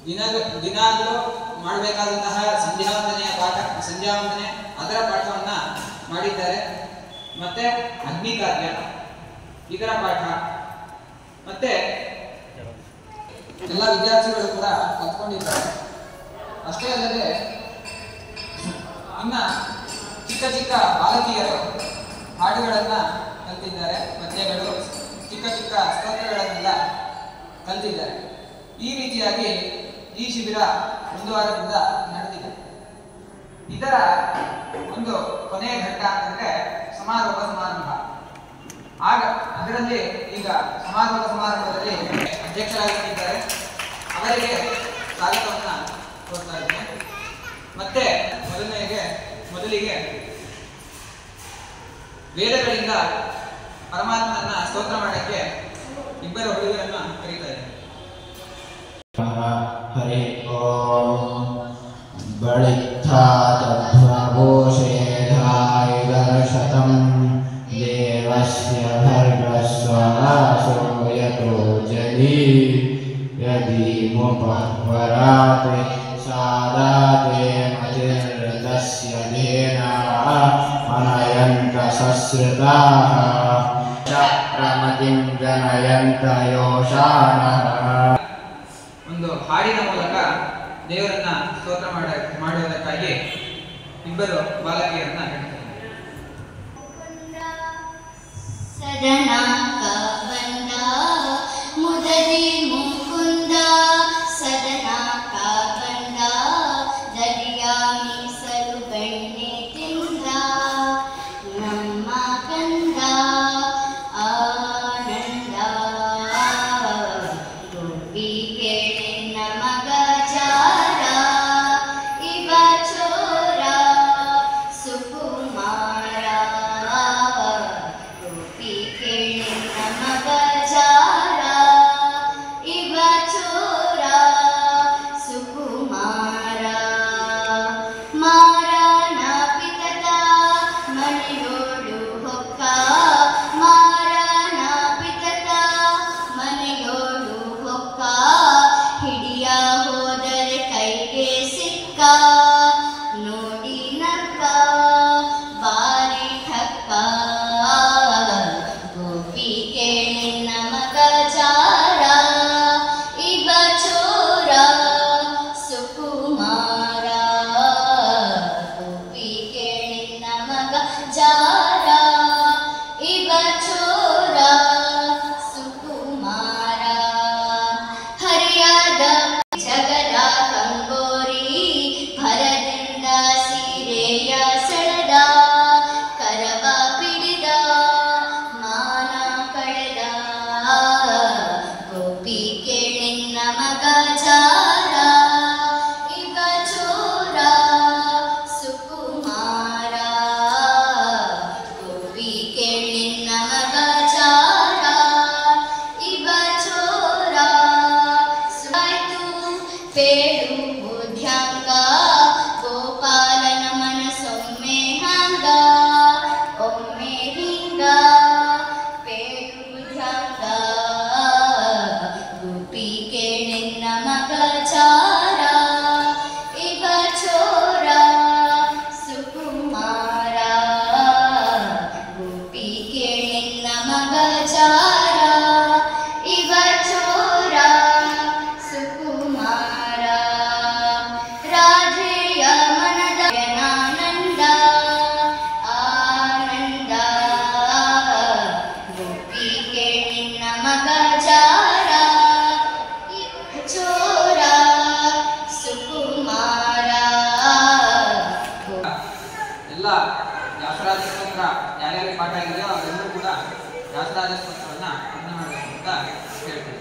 ದಿನಾಗಲೂ ಮಾಡಬೇಕಾದಂತಹ ಸಂಧ್ಯಾವಂದನೆ ಅದರ ಪಾಠವನ್ನು ಮಾಡಿದ್ದಾರೆ. ಮತ್ತೆ ಅಗ್ನಿಕಾರ್ಯ ಇದರ ಪಾಠ ಮತ್ತೆ ಎಲ್ಲ ವಿದ್ಯಾರ್ಥಿಗಳು ಕೂಡ ಕಲ್ತ್ಕೊಂಡಿದ್ದಾರೆ. ಅಷ್ಟೇ ಅಲ್ಲದೆ ಇನ್ನ ಚಿಕ್ಕ ಚಿಕ್ಕ ಬಾಲಕಿಯರು ಹಾಡುಗಳನ್ನು ಕಲ್ತಿದ್ದಾರೆ, ಪದ್ಯಗಳು, ಚಿಕ್ಕ ಚಿಕ್ಕ ಸ್ತೋತ್ರಗಳನ್ನೆಲ್ಲ ಕಲ್ತಿದ್ದಾರೆ. ಈ ರೀತಿಯಾಗಿ ಈ ಶಿಬಿರ ಒಂದು ವಾರದಿಂದ ನಡೆದಿದೆ. ಇದರ ಒಂದು ಕೊನೆಯ ಘಟ್ಟ ಅಂತಂದ್ರೆ ಸಮಾರೋಪ ಸಮಾರಂಭ. ಆಗ ಅದರಲ್ಲಿ ಈಗ ಸಮಾರೋಪ ಸಮಾರಂಭದಲ್ಲಿ ಅಧ್ಯಕ್ಷರಾಗಿದ್ದಾರೆ, ಅವರಿಗೆ ಸ್ವಾಗತವನ್ನ ಕೋರ್ತಾ ಇದ್ದೇನೆ. ಮತ್ತೆ ಮೊದಲಿಗೆ ವೇದಗಳಿಂದ ಪರಮಾತ್ಮನನ್ನ ಸ್ತೋತ್ರ ಮಾಡಕ್ಕೆ ಇಬ್ಬರು ಹುಡುಗರನ್ನ ಕರೀತಾ ಇದ್ದಾರೆ. ಹರಿ ಓಂ ಬಳಿತ್ಥಾತಧ್ವಭೂಷೇಧಾಯುಧರ್ಷತಂ ದೇವಸ್ಯ ಭರ್ಗಸ್ವರಾಸೋ ಯತೋ ಜಲಿ ಯದೀಮುಪಹ್ವರಾತೆ ಸಾದಾತೆ ಮತಿರ್ದಸ್ಯ ಧೇನಾ ಅನಯಂತ ಸಸ್ೃತಾಃ ಚಕ್ರಮತಿಂ ಜನಯಂತ ಯೋಷಾನಃ. ಒಂದು ಹಾಡಿನ ಮೂಲಕ ದೇವರನ್ನ ಸ್ತೋತ್ರ ಮಾಡುವುದಕ್ಕಾಗಿ ಇಬ್ಬರು ಬಾಲಕಿಯರನ್ನ ಹೇಳ್ತಾರೆ. ಯಾರ್ಯಾರಿಗೆ ಪಾಠ ಆಗಿದೆಯೋ ಅವರೆಲ್ಲರೂ ಕೂಡ ವ್ಯಾಸರಾಜ ಸ್ತೋತ್ರವನ್ನ ಪಠಣ ಮಾಡಬೇಕು ಅಂತ ಹೇಳ್ತೀವಿ.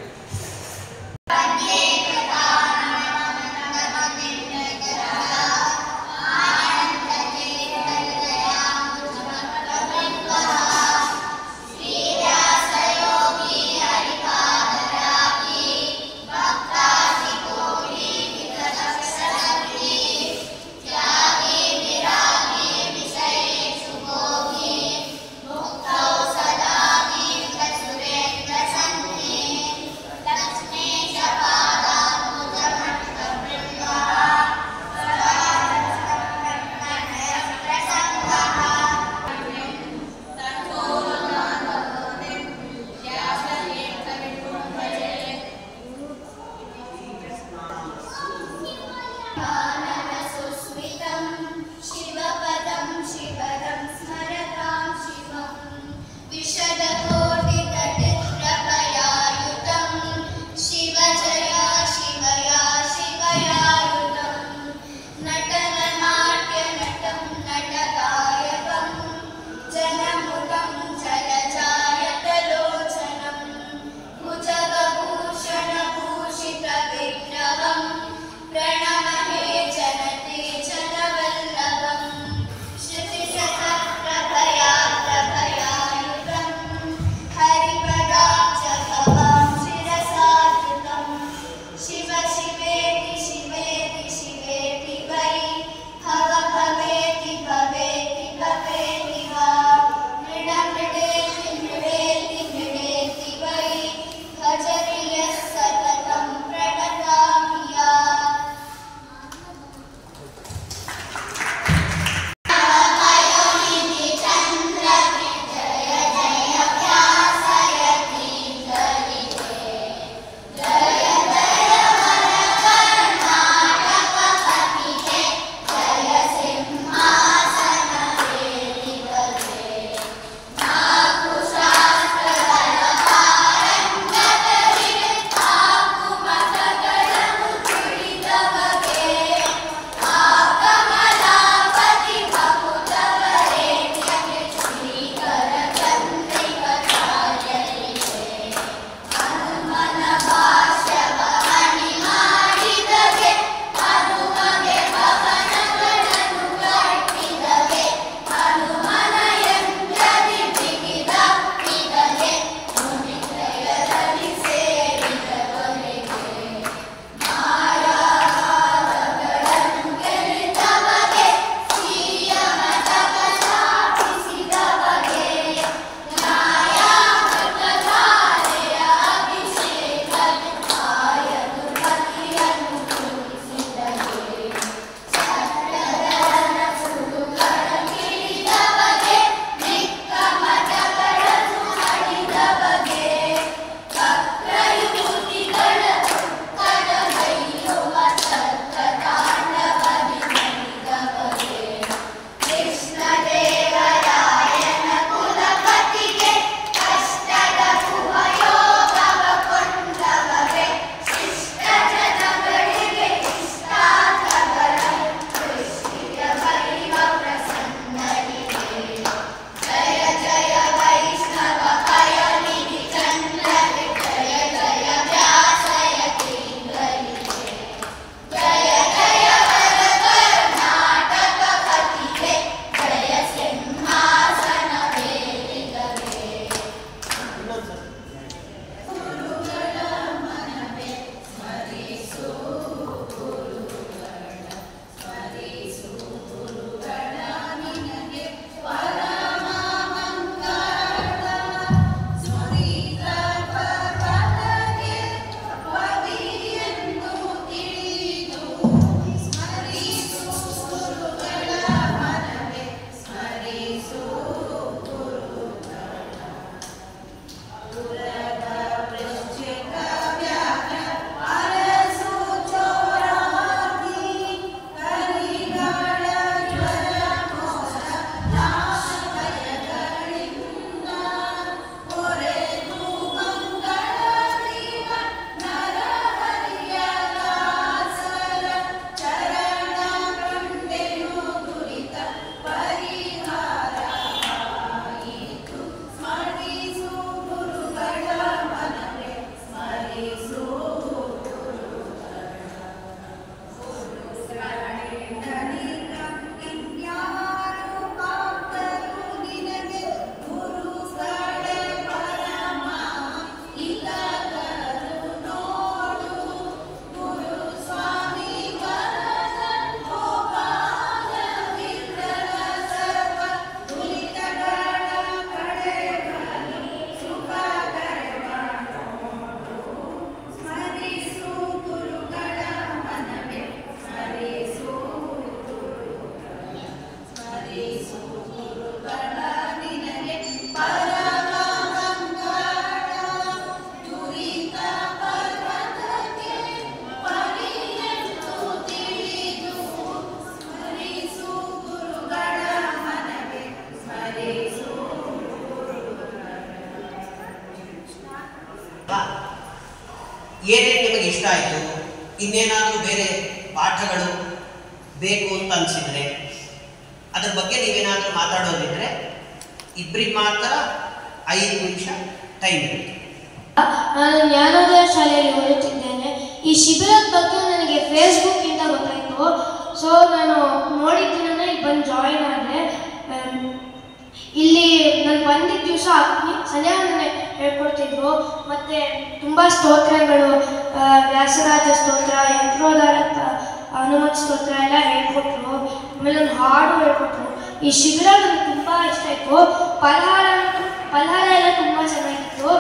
ಏನೇನು ನಿಮಗೆ ಇಷ್ಟ ಆಯಿತು, ಇನ್ನೇನಾದರೂ ಬೇರೆ ಪಾಠಗಳು ಬೇಕು ಅಂತ ಅನಿಸಿದರೆ ಅದ್ರ ಬಗ್ಗೆ ನೀವೇನಾದರೂ ಮಾತಾಡೋದಿದ್ರೆ ಇಬ್ಬರಿಗೆ ಮಾತ್ರ 5 ನಿಮಿಷ ಟೈಮ್ ಇರುತ್ತೆ. ನಾನು ಜ್ಞಾನೋದಯ ಶಾಲೆಯಲ್ಲಿ ಓದುತ್ತಿದ್ದೇನೆ. ಈ ಶಿಬಿರದ ಬಗ್ಗೆ ನನಗೆ ಫೇಸ್ಬುಕ್ಕಿಂದ ಗೊತ್ತಾಯಿತು. ಸೊ ನಾನು ನೋಡಿದ ದಿನನೇ ಇಲ್ಲಿ ಬಂದು ಜಾಯಿನ್ ಆದೆ. ಇಲ್ಲಿ ನಾನು ಬಂದಿದ್ದ ದಿವಸ ಸಂಧ್ಯಾವಂದನೆ ಹೇಳ್ಕೊಡ್ತಿದ್ರು. ಮತ್ತು ತುಂಬ ಸ್ತೋತ್ರಗಳು, ವ್ಯಾಸರಾಜ ಸ್ತೋತ್ರ, ಯಂತ್ರೋದ್ಧಾರ, ಹನುಮತ್ ಸ್ತೋತ್ರ ಎಲ್ಲ ಹೇಳ್ಕೊಟ್ರು. ಆಮೇಲೆ ಒಂದು ಹಾಡು ಹೇಳ್ಕೊಟ್ರು. ಈ ಶಿಬಿರ ನನಗೆ ತುಂಬ ಇಷ್ಟ ಆಯಿತು. ಫಲಹಾರ ಎಲ್ಲ ತುಂಬ ಚೆನ್ನಾಗಿತ್ತು.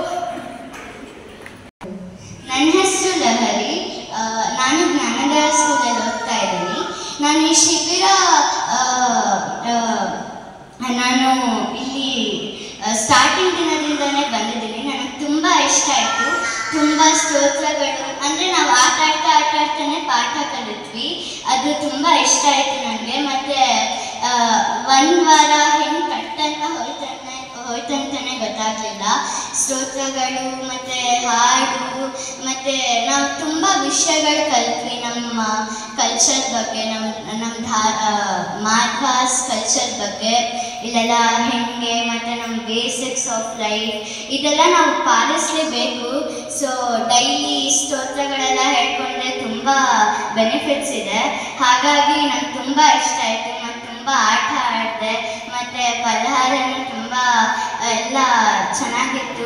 ನನ್ನ ಹೆಸರು ಲಹರಿ. ನಾನು ಜ್ಞಾನೋದಯ ಸ್ಕೂಲಲ್ಲಿ ಓದ್ತಾ ಇದ್ದೀನಿ. ನಾನು ಈ ಶಿಬಿರ ನಾನು ಇಲ್ಲಿ ಸ್ಟಾರ್ಟಿಂಗ್ ದಿನದಿಂದನೇ ಬಂದಿದ್ದೀನಿ. ನನಗೆ ತುಂಬ ಇಷ್ಟ ಆಯಿತು. ತುಂಬ ಸ್ತೋತ್ರಗಳು ಅಂದರೆ ನಾವು ಆಟ ಆಡ್ತಾನೆ ಪಾಠ ಕಲಿತ್ವಿ. ಅದು ತುಂಬ ಇಷ್ಟ ಆಯಿತು ನನಗೆ. ಮತ್ತು 1 ವಾರ ಹೆಂಗೆ ಕಟ್ಟಂತ ಹೋಯ್ತಂತಾನೆ ಗೊತ್ತಾಗಲಿಲ್ಲ. ಸ್ತೋತ್ರಗಳು ಮತ್ತು ಹಾಡು ಮತ್ತು ನಾವು ತುಂಬ ವಿಷಯಗಳು ಕಲಿತ್ವಿ. ನಮ್ಮ ಕಲ್ಚರ್ ಬಗ್ಗೆ, ನಮ್ಮ ಮಾರ್ವಾಸ್ ಕಲ್ಚರ್ ಬಗ್ಗೆ ಇಲ್ಲೆಲ್ಲ ಹೆಂಗೆ, ಮತ್ತು ನಮ್ಮ ಬೇಸಿಕ್ಸ್ ಆಫ್ ಲೈಫ್ ಇದೆಲ್ಲ ನಾವು ಪಾಲಿಸಲೇಬೇಕು. ಸೊ ಡೈಲಿ ಸ್ತೋತ್ರಗಳೆಲ್ಲ ಹೇಳ್ಕೊಂಡ್ರೆ ತುಂಬ ಬೆನಿಫಿಟ್ಸ್ ಇದೆ. ಹಾಗಾಗಿ ನಂಗೆ ತುಂಬ ಇಷ್ಟ ಆಯಿತು. ನಾನು ತುಂಬ ಆಟ ಆಡಿದೆ. ಮತ್ತು ಫಲಹಾರನೂ ತುಂಬ ಎಲ್ಲ ಚೆನ್ನಾಗಿತ್ತು.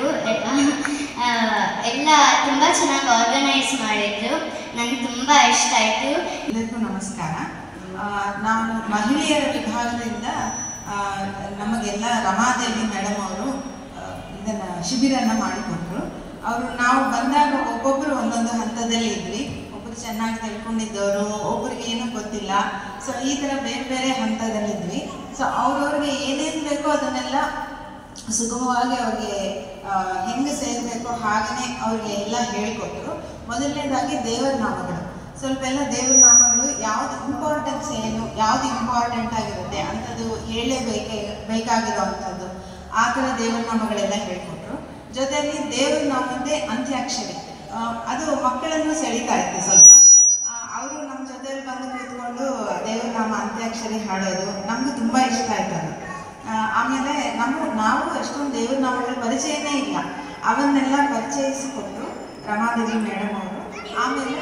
ಎಲ್ಲ ತುಂಬ ಚೆನ್ನಾಗಿ ಆರ್ಗನೈಸ್ ಮಾಡಿದ್ರು. ನನಗೆ ತುಂಬ ಇಷ್ಟ ಆಯಿತು. ಎಲ್ಲರಿಗೂ ನಮಸ್ಕಾರ. ನಾನು ಮಹಿಳೆಯರ ವಿಭಾಗದಿಂದ ನಮಗೆಲ್ಲ ರಮಾದೇವಿ ಮೇಡಮ್ ಅವರು ಇದನ್ನು ಶಿಬಿರನ ಮಾಡಿಕೊಟ್ರು. ಅವರು ನಾವು ಬಂದಾಗ ಒಬ್ಬೊಬ್ಬರು ಒಂದೊಂದು ಹಂತದಲ್ಲಿ ಇದ್ವಿ. ಒಬ್ಬರು ಚೆನ್ನಾಗಿ ತಿಳ್ಕೊಂಡಿದ್ದವರು, ಒಬ್ಬರಿಗೆ ಏನೂ ಗೊತ್ತಿಲ್ಲ. ಸೊ ಈ ಥರ ಬೇರೆ ಬೇರೆ ಹಂತದಲ್ಲಿದ್ವಿ. ಸೊ ಅವ್ರವ್ರಿಗೆ ಏನೇನು ಬೇಕೋ ಅದನ್ನೆಲ್ಲ ಸುಗಮವಾಗಿ ಅವ್ರಿಗೆ ಹೆಂಗೆ ಸೇರಬೇಕು ಹಾಗೆಯೇ ಅವ್ರಿಗೆ ಎಲ್ಲ ಹೇಳಿಕೊಟ್ರು. ಮೊದಲನೇದಾಗಿ ದೇವರ ನಾಮಗಳು, ಸ್ವಲ್ಪ ಎಲ್ಲ ದೇವರ ನಾಮಗಳು ಯಾವುದು ಇಂಪಾರ್ಟೆನ್ಸ್ ಏನು, ಯಾವುದು ಇಂಪಾರ್ಟೆಂಟ್ ಆಗಿರುತ್ತೆ ಅಂಥದ್ದು ಬೇಕಾಗಿರೋ ಅಂಥದ್ದು ಆ ಥರ ದೇವರ ನಾಮಗಳೆಲ್ಲ ಹೇಳ್ಕೊಟ್ರು. ಜೊತೆಯಲ್ಲಿ ದೇವರ ನಾಮದ್ದೇ ಅಂತ್ಯಾಕ್ಷರಿ, ಅದು ಮಕ್ಕಳನ್ನು ಸೆಳೀತಾ ಇತ್ತು ಸ್ವಲ್ಪ. ಅವರು ನಮ್ಮ ಜೊತೆಯಲ್ಲಿ ಬಂದು ಕೂತ್ಕೊಂಡು ದೇವರ ನಾಮ ಅಂತ್ಯಾಕ್ಷರಿ ಹಾಡೋದು ನಮಗೂ ತುಂಬ ಇಷ್ಟ ಆಯ್ತು ಅದು. ಆಮೇಲೆ ನಾವು ಅಷ್ಟೊಂದು ದೇವರ ನಾಮಗಳ ಪರಿಚಯನೇ ಇಲ್ಲ, ಅವನ್ನೆಲ್ಲ ಪರಿಚಯಿಸಿಕೊಟ್ರು ರಮಾದೇವಿ ಮೇಡಮ್ ಅವರು. ಆಮೇಲೆ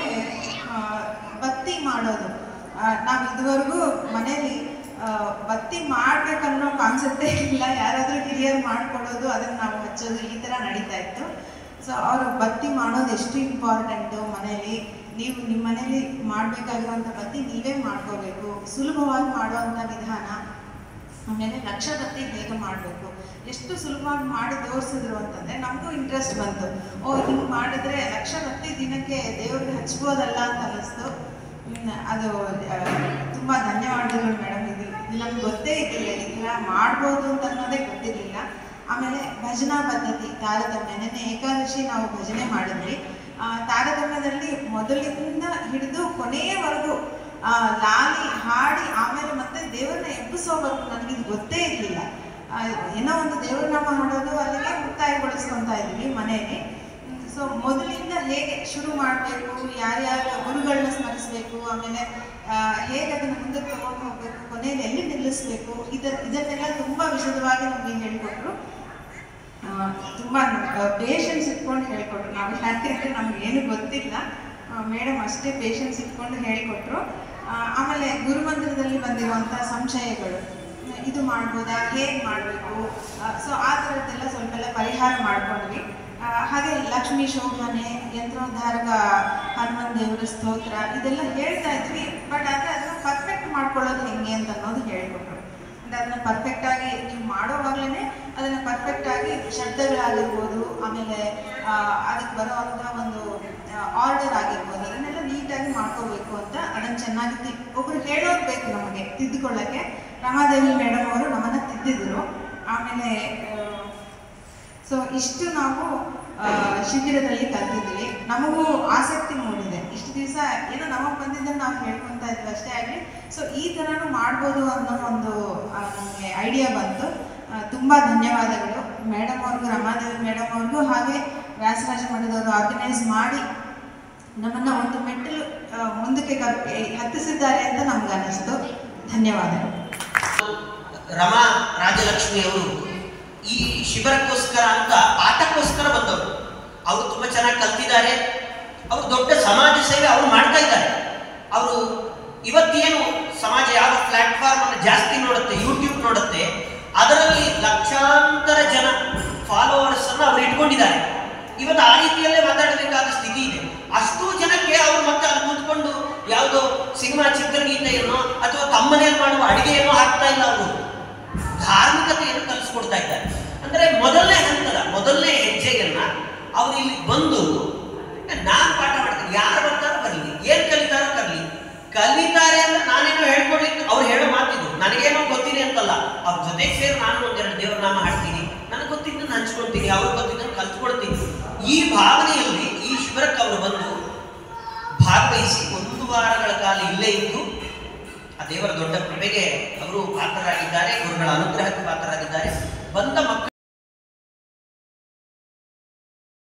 ಬತ್ತಿ ಮಾಡೋದು, ನಾವು ಇದುವರೆಗೂ ಮನೇಲಿ ಬತ್ತಿ ಮಾಡಬೇಕನ್ನೋ ಕಾನ್ಸೆಪ್ಟೇ ಇಲ್ಲ. ಯಾರಾದರೂ ಹಿರಿಯರು ಮಾಡಿಕೊಡೋದು, ಅದನ್ನು ನಾವು ಹಚ್ಚೋದು, ಈ ಥರ ನಡೀತಾ ಇತ್ತು. ಸೊ ಅವರು ಬತ್ತಿ ಮಾಡೋದು ಎಷ್ಟು ಇಂಪಾರ್ಟೆಂಟು ಮನೇಲಿ. ನೀವು ನಿಮ್ಮ ಮನೇಲಿ ಮಾಡಬೇಕಾಗಿರುವಂಥ ಬತ್ತಿ ನೀವೇ ಮಾಡ್ಕೋಬೇಕು, ಸುಲಭವಾಗಿ ಮಾಡುವಂಥ ವಿಧಾನ. ಆಮೇಲೆ ಲಕ್ಷ ಬತ್ತಿ ಹೇಗೆ ಮಾಡಬೇಕು, ಎಷ್ಟು ಸುಲಭವಾಗಿ ಮಾಡಿ ತೋರಿಸಿದ್ರು ಅಂತಂದರೆ ನಮಗೂ ಇಂಟ್ರೆಸ್ಟ್ ಬಂತು. ಹಿಂಗೆ ಮಾಡಿದ್ರೆ ಲಕ್ಷ ಬತ್ತಿ ದಿನಕ್ಕೆ ದೇವ್ರಿಗೆ ಹಚ್ಬೋದಲ್ಲ ಅಂತ ಅನ್ನಿಸ್ತು. ಅದು ತುಂಬ ಧನ್ಯವಾದಗಳು ಮೇಡಮ್. ಇದು ನಮ್ಗೆ ಗೊತ್ತೇ ಇರಲಿಲ್ಲ, ಈ ಥರ ಮಾಡ್ಬೋದು ಅಂತ ಅನ್ನೋದೇ ಗೊತ್ತಿರಲಿಲ್ಲ. ಆಮೇಲೆ ಭಜನಾ ಪದ್ಧತಿ, ತಾರತಮ್ಯ. ನೆನ್ನೆ ಏಕಾದಶಿ ನಾವು ಭಜನೆ ಮಾಡಿದ್ವಿ. ತಾರತಮ್ಯದಲ್ಲಿ ಮೊದಲಿಂದ ಹಿಡಿದು ಕೊನೆಯವರೆಗೂ ಲಾಲಿ ಹಾಡಿ ಆಮೇಲೆ ಮತ್ತೆ ದೇವರನ್ನ ಎಬ್ಬಿಸೋವರೆಗೂ ನನಗಿದು ಗೊತ್ತೇ ಇರಲಿಲ್ಲ. ಏನೋ ಒಂದು ದೇವ್ರ ನಾಮ ಹಾಡೋದು ಅಲ್ಲಿಗೆ ಮುಕ್ತಾಯಗೊಳಿಸ್ಕೊತಾ ಇದ್ವಿ ಮನೆಯಲ್ಲಿ. ಸೊ ಮೊದಲಿಂದ ಹೇಗೆ ಶುರು ಮಾಡಬೇಕು, ಯಾರ್ಯಾರ ಗುರುಗಳನ್ನ ಸ್ಮರಿಸಬೇಕು, ಆಮೇಲೆ ಹೇಗೆ ಅದನ್ನು ಮುಂದಕ್ಕೆ ತಗೊಂಡು ಹೋಗಬೇಕು, ಕೊನೆಯಲ್ಲಿ ಎಲ್ಲಿ ನಿಲ್ಲಿಸಬೇಕು, ಇದನ್ನೆಲ್ಲ ತುಂಬ ವಿಶದವಾಗಿ ನಮಗೆ ಹೇಳಿಕೊಟ್ರು. ತುಂಬ ಪೇಷನ್ಸ್ ಇಟ್ಕೊಂಡು ಹೇಳಿಕೊಟ್ರು. ನಾವು ಯಾಕೆಂದರೆ ನಮಗೇನು ಗೊತ್ತಿಲ್ಲ, ಮೇಡಮ್ ಅಷ್ಟೇ ಪೇಷನ್ಸ್ ಇಟ್ಕೊಂಡು ಹೇಳಿಕೊಟ್ರು. ಆಮೇಲೆ ಗುರುಮಂತ್ರದಲ್ಲಿ ಬಂದಿರುವಂಥ ಸಂಶಯಗಳು, ಇದು ಮಾಡ್ಬೋದಾ, ಹೇಗೆ ಮಾಡಬೇಕು, ಸೊ ಆ ಥರದ್ದೆಲ್ಲ ಸ್ವಲ್ಪ ಎಲ್ಲ ಪರಿಹಾರ ಮಾಡ್ಕೊಂಡ್ವಿ. ಹಾಗೆ ಲಕ್ಷ್ಮೀ ಶೋಭನೆ, ಯಂತ್ರೋದ್ಧಾರಕ ಹನುಮನ್ ದೇವರ ಸ್ತೋತ್ರ ಇದೆಲ್ಲ ಹೇಳ್ತಾ ಇದ್ವಿ. ಬಟ್ ಆದರೆ ಅದನ್ನು ಪರ್ಫೆಕ್ಟ್ ಮಾಡ್ಕೊಳ್ಳೋದು ಹೆಂಗೆ ಅಂತ ಅನ್ನೋದು ಹೇಳಿಕೊಟ್ರು. ಅಂದರೆ ಅದನ್ನು ಪರ್ಫೆಕ್ಟಾಗಿ ನೀವು ಮಾಡೋವಾಗಲೇ ಅದನ್ನು ಪರ್ಫೆಕ್ಟಾಗಿ ಶಬ್ದಗಳಾಗಿರ್ಬೋದು, ಆಮೇಲೆ ಅದಕ್ಕೆ ಬರೋವಂಥ ಒಂದು ಆರ್ಡರ್ ಆಗಿರ್ಬೋದು, ಅದನ್ನೆಲ್ಲ ನೀಟಾಗಿ ಮಾಡ್ಕೋಬೇಕು ಅಂತ ಅದನ್ನು ಚೆನ್ನಾಗಿ ಒಬ್ಬರು ಹೇಳೋದು ಬೇಕು ನಮಗೆ ತಿದ್ದುಕೊಳ್ಳೋಕ್ಕೆ. ರಮಾದೇವಿ ಮೇಡಮ್ ಅವರು ನಮ್ಮನ್ನು ತಿದ್ದಿದ್ರು. ಆಮೇಲೆ ಸೊ ಇಷ್ಟು ನಾವು ಶಿಬಿರದಲ್ಲಿ ಕಲ್ತಿದ್ವಿ. ನಮಗೂ ಆಸಕ್ತಿ ಮೂಡಿದೆ. ಇಷ್ಟು ದಿವಸ ಏನೋ ನಮಗೆ ಬಂದಿದ್ದನ್ನು ನಾವು ಹೇಳ್ಕೊತಾ ಇದ್ವಿ ಅಷ್ಟೇ ಆಗಲಿ. ಸೊ ಈ ಥರನೂ ಮಾಡ್ಬೋದು ಅನ್ನೋ ಒಂದು ನಮಗೆ ಐಡಿಯಾ ಬಂತು. ತುಂಬ ಧನ್ಯವಾದಗಳು ಮೇಡಮ್ ಅವ್ರಿಗೂ, ರಮಾದೇವಿ ಮೇಡಮ್ ಅವ್ರಿಗೂ, ಹಾಗೆ ವ್ಯಾಸರಾಜ ಮಠದವರು ಆರ್ಗನೈಸ್ ಮಾಡಿ ನಮ್ಮನ್ನ ಒಂದು ಮೆಟ್ಟಲು ಮುಂದಕ್ಕೆ ಹತ್ತಿಸಿದ್ದಾರೆ ಅಂತ ನಮ್ಗೆ ಅನ್ನಿಸ್ತು. ಧನ್ಯವಾದಗಳು. ರಮಾ ರಾಜಲಕ್ಷ್ಮಿ ಅವರು ಈ ಶಿಬಿರಕ್ಕೋಸ್ಕರ ಅಂತ ಪಾಠಕ್ಕೋಸ್ಕರ ಬಂದವರು. ಅವರು ತುಂಬ ಚೆನ್ನಾಗಿ ಕಲ್ತಿದ್ದಾರೆ. ಅವರು ದೊಡ್ಡ ಸಮಾಜ ಸೇವೆ ಅವರು ಮಾಡ್ತಾ ಇದ್ದಾರೆ. ಅವರು ಇವತ್ತೇನು ಸಮಾಜ ಯಾವ ಪ್ಲಾಟ್ಫಾರ್ಮ್ ಅನ್ನು ಜಾಸ್ತಿ ನೋಡುತ್ತೆ, ಯೂಟ್ಯೂಬ್ ನೋಡುತ್ತೆ, ಅದರಲ್ಲಿ ಲಕ್ಷಾಂತರ ಜನ ಫಾಲೋವರ್ಸ್ ಅನ್ನು ಅವರು ಇಟ್ಕೊಂಡಿದ್ದಾರೆ. ಇವತ್ತು ಆ ರೀತಿಯಲ್ಲೇ ಮಾತಾಡಬೇಕಾದ ಸ್ಥಿತಿ ಇದೆ. ಅಷ್ಟು ಜನಕ್ಕೆ ಅವರು ಮತ್ತೆ ಅಲ್ಲಿ ಕೂತ್ಕೊಂಡು ಯಾವುದೋ ಸಿನಿಮಾ ಚಿತ್ರಗೀತೆಯನ್ನು ಅಥವಾ ತಮ್ಮನೇಲಿ ಮಾಡುವ ಅಡಿಗೆಯನ್ನು ಹಾಕ್ತಾ ಇಲ್ಲ. ಅವರು ಧಾರ್ಮಿಕತೆಯನ್ನು ಕಲಿಸ್ಕೊಡ್ತಾ ಇದ್ದಾರೆ. ಅಂದ್ರೆ ಮೊದಲನೇ ಹಂತದ ಮೊದಲನೇ ಹೆಜ್ಜೆಯನ್ನ ಅವರು ಇಲ್ಲಿ ಬಂದು ನಾನು ಪಾಠ ಮಾಡ್ತೀನಿ, ಯಾರು ಬರ್ತಾರೋ ಬರಲಿ, ಏನ್ ಕಲಿತಾರೋ ಕಲಿ, ಕಲಿತಾರೆ ಅಂತ ನಾನೇನೋ ಹೇಳ್ಕೊಡ್ಲಿಕ್ಕೆ ಅವ್ರು ಹೇಳೋ ಮಾತಿದ್ದು ನನಗೇನೋ ಗೊತ್ತಿದೆ ಅಂತಲ್ಲ. ಅವ್ರ ಜೊತೆಗೆ ಸೇರಿ ನಾನು ಒಂದೆರಡು ದೇವ್ರ ನಾಮ ಹಾಡ್ತೀನಿ, ನನಗೆ ಗೊತ್ತಿದ್ದನ್ನು ಹಂಚ್ಕೊಳ್ತೀನಿ, ಅವ್ರಿಗೆ ಗೊತ್ತಿದ್ದನ್ನು ಕಲ್ತ್ಕೊಳ್ತೀನಿ. ಈ ಭಾವನೆಯಲ್ಲಿ ಈ ಶಿಬಿರಕ್ಕೆ ಅವರು ಬಂದು ಭಾಗವಹಿಸಿ 1 ವಾರಗಳ ಕಾಲ ಇಲ್ಲೇ ಇದ್ದು ಆ ದೇವರ ದೊಡ್ಡ ಕೃಪೆಗೆ ಅವರು ಪಾತ್ರರಾಗಿದ್ದಾರೆ, ಗುರುಗಳ ಅನುಗ್ರಹಕ್ಕೆ ಪಾತ್ರರಾಗಿದ್ದಾರೆ. ಬಂದ ಮಕ್ಕಳು